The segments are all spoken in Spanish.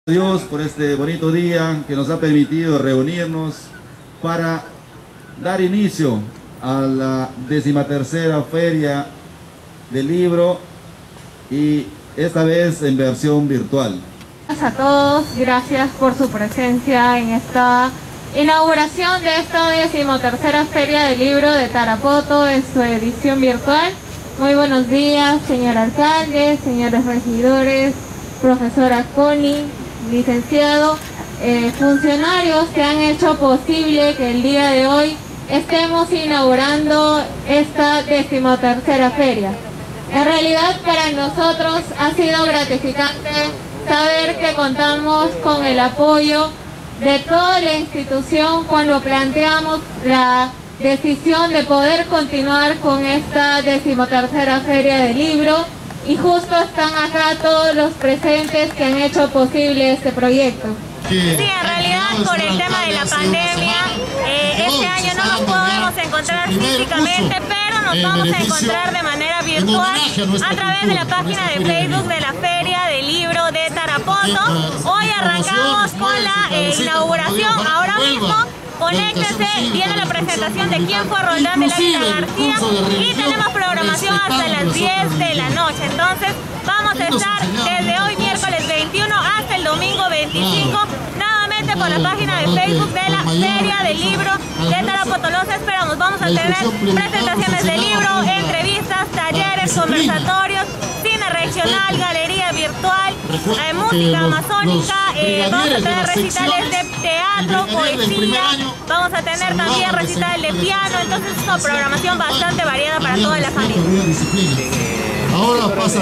Dios por este bonito día que nos ha permitido reunirnos para dar inicio a la 13ª Feria del Libro y esta vez en versión virtual. Gracias a todos, gracias por su presencia en esta inauguración de esta 13ª Feria del Libro de Tarapoto en su edición virtual. Muy buenos días, señor alcalde, señores regidores, profesora Connie, licenciado, funcionarios que han hecho posible que el día de hoy estemos inaugurando esta 13ª feria. En realidad para nosotros ha sido gratificante saber que contamos con el apoyo de toda la institución cuando planteamos la decisión de poder continuar con esta 13ª Feria del Libro. Y justo están acá todos los presentes que han hecho posible este proyecto. Sí, en realidad por el tema de la pandemia, este año no nos podemos encontrar físicamente, pero nos vamos a encontrar de manera virtual a través de la página de Facebook de la Feria del Libro de Tarapoto. Hoy arrancamos con la inauguración, ahora mismo. Conéctese, viene la presentación de quién fue Roldán del Águila García y tenemos programación hasta las 10 de la noche. Entonces vamos a estar desde hoy miércoles 21 hasta el domingo 25 nuevamente por la página de Facebook de la Feria del Libro de Tarapoto. Los esperamos, vamos a tener presentaciones de libro, entrevistas, talleres, conversatorios, cine regional, galería virtual, música amazónica, vamos a tener recitales de teatro, poesía, vamos a tener también recital de piano, entonces es una programación bastante variada para toda la familia. Ahora pasan.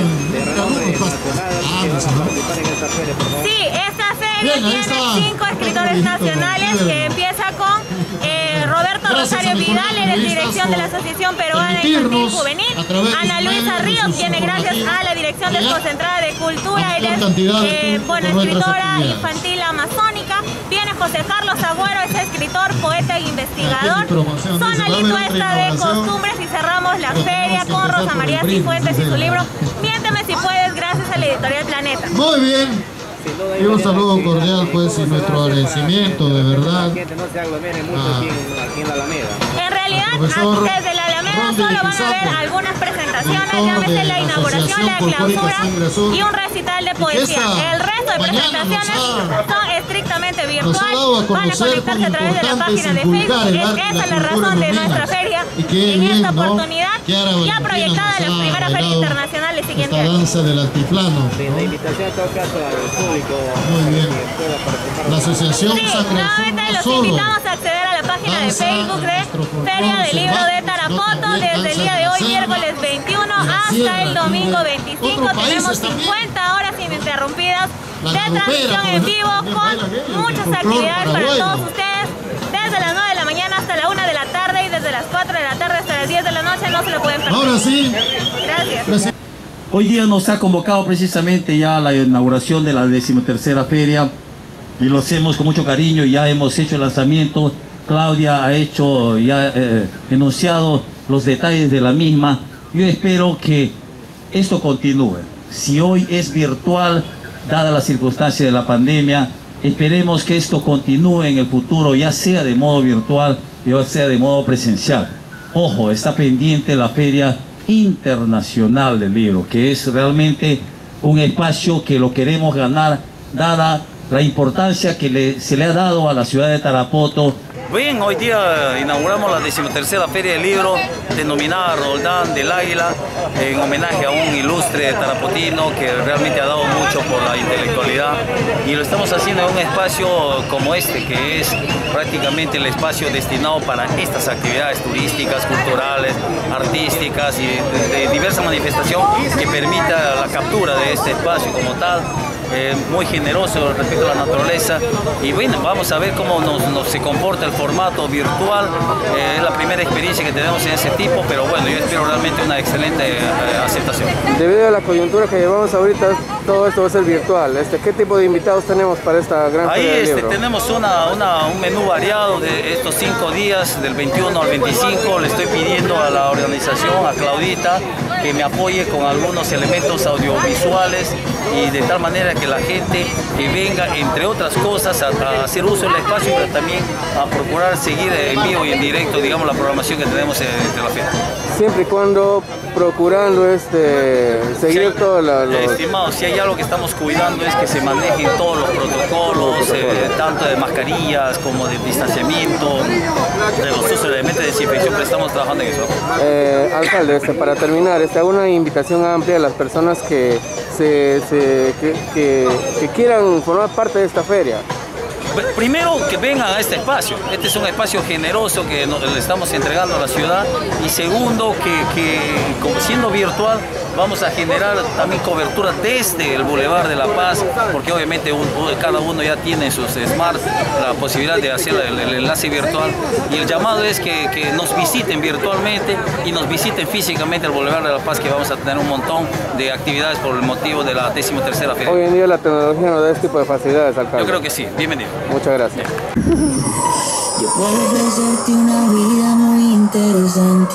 Sí, esta feria tiene 5 escritores nacionales que empieza con Roberto Rosario Vidal, en dirección de la Asociación Peruana Infantil Juvenil, Ana Luisa Ríos, quien gracias a la Dirección Desconcentrada de Cultura, ella es escritora infantil amazónica. Viene José Carlos Agüero, es escritor, poeta e investigador. Sonalito está de costumbres y cerramos la feria con Rosa María Cifuentes y su libro Miénteme si puedes, gracias a la editorial Planeta. Muy bien. Y un saludo cordial pues y nuestro agradecimiento de verdad. En realidad, desde la Alameda solo van a ver algunas presentaciones, llámese la inauguración, la clausura y un recital de poesía. El resto de presentaciones son estrictamente virtual, van a conectarse a través de la página de Facebook. Esa es la razón de nuestra feria. En esta oportunidad, ya proyectada la primera feria internacional del siguiente año. Danza del altiplano. La invitación en todo caso al público. Muy bien. La asociación nuevamente los invitamos a acceder a la página de Facebook de Feria del Libro de Tarapoto desde el día de hoy, miércoles 21 hasta el domingo 25. Tenemos 50 horas ininterrumpidas de transmisión en vivo con muchas actividades para todos ustedes desde las 9 de la mañana hasta la 1 de la tarde y desde las 4 de la tarde hasta las 10 de la noche. No se lo pueden perder. Ahora sí. Gracias. Hoy día nos ha convocado precisamente ya a la inauguración de la 13ª feria y lo hacemos con mucho cariño. Ya hemos hecho el lanzamiento, Claudia ha hecho, ya enunciado los detalles de la misma. Yo espero que esto continúe. Si hoy es virtual, dada la circunstancia de la pandemia, esperemos que esto continúe en el futuro, ya sea de modo virtual, ya sea de modo presencial. Ojo, está pendiente la Feria Internacional del Libro, que es realmente un espacio que lo queremos ganar, dada la importancia que se le ha dado a la ciudad de Tarapoto. Bien, hoy día inauguramos la 13ª Feria del Libro, denominada Roldán del Águila, en homenaje a un ilustre tarapotino que realmente ha dado mucho por la intelectualidad, y lo estamos haciendo en un espacio como este, que es prácticamente el espacio destinado para estas actividades turísticas, culturales, artísticas y de diversa manifestación que permita la captura de este espacio como tal. Muy generoso respecto a la naturaleza, y bueno, vamos a ver cómo se comporta el formato virtual. Es la primera experiencia que tenemos en ese tipo, pero bueno, yo espero realmente una excelente aceptación. Debido a la coyuntura que llevamos ahorita, todo esto va a ser virtual. ¿Qué tipo de invitados tenemos para esta gran feria del libro? Tenemos un menú variado de estos 5 días, del 21 al 25. Le estoy pidiendo a la organización, a Claudita, que me apoye con algunos elementos audiovisuales y de tal manera que la gente que venga, entre otras cosas, a hacer uso del espacio, pero también a procurar seguir en vivo y en directo, digamos, la programación que tenemos de la feria. Siempre y cuando procurando seguir todos los... Estimado, si hay algo que estamos cuidando es que se manejen todos los protocolos, tanto de mascarillas como de distanciamiento, de los usos de elementos de desinfección, pero estamos trabajando en eso. Alcalde, para terminar, hago una invitación amplia a las personas que quieran formar parte de esta feria. Primero, que vengan a este espacio. Este es un espacio generoso que le estamos entregando a la ciudad. Y segundo, que como siendo virtual, vamos a generar también cobertura desde el Boulevard de La Paz, porque obviamente cada uno ya tiene sus smarts la posibilidad de hacer el enlace virtual. Y el llamado es que nos visiten virtualmente y nos visiten físicamente el Boulevard de La Paz, que vamos a tener un montón de actividades por el motivo de la 13ª feria. Hoy en día la tecnología nos da este tipo de facilidades, alcalde. Yo creo que sí. Bienvenido. Muchas gracias. Yo puedo ofrecerte una vida muy interesante,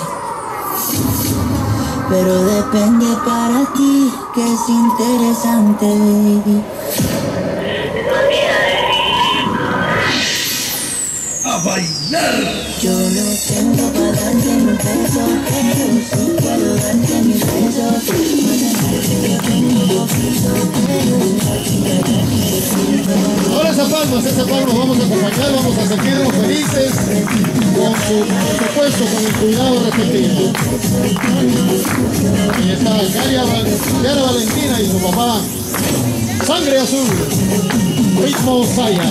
pero depende para ti que es interesante, baby. ¡A bailar! Yo no tengo para darte mi beso, pero sí quiero darte mis besos. Ahora esa palma vamos a acompañar, vamos a sentirnos felices con su, por supuesto, con el cuidado respectivo. Ahí está Yara Valentina y su papá, Sangre Azul, Ritmo Saya.